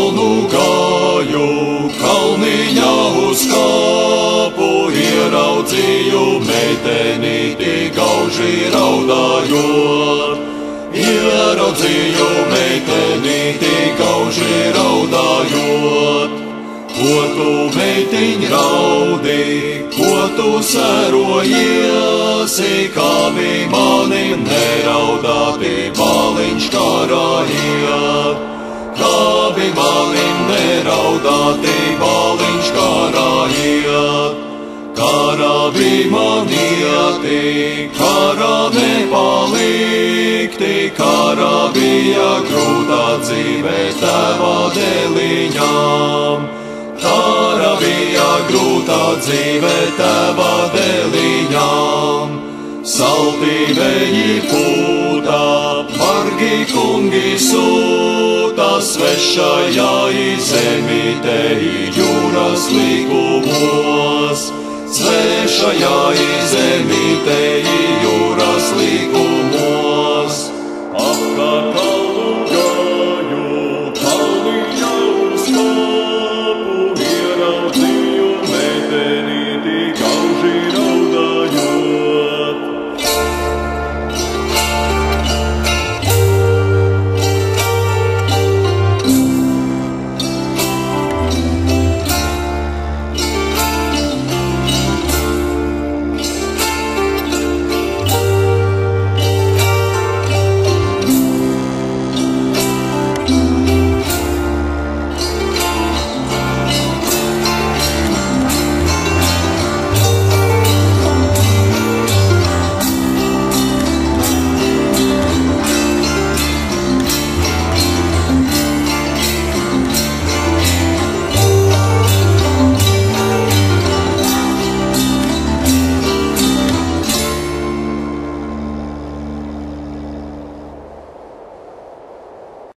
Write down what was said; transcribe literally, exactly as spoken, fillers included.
kalnu gāju, kalniņā uz kāpu, ieraudzīju meitenīti gauži raudājot. Ieraudzīju meitenīti gauži raudājot. Ko tu, meitiņ, raudi, ko tu sērojiesi, kā bija manim neraudāti bāliņš karājiet. Kā bija manim neraudāti bāliņš karājiet. Karā bija man ieti, karā nepalikti, karā bija grūtā dzīve tēva dēliņām. Karā bija grūtā dzīve tēva dēliņām. Saltī vēji pūtā, bargi kungi sūta, svešajā zemītē jūras līkumos. Svešajā zemītē jūras līkumos.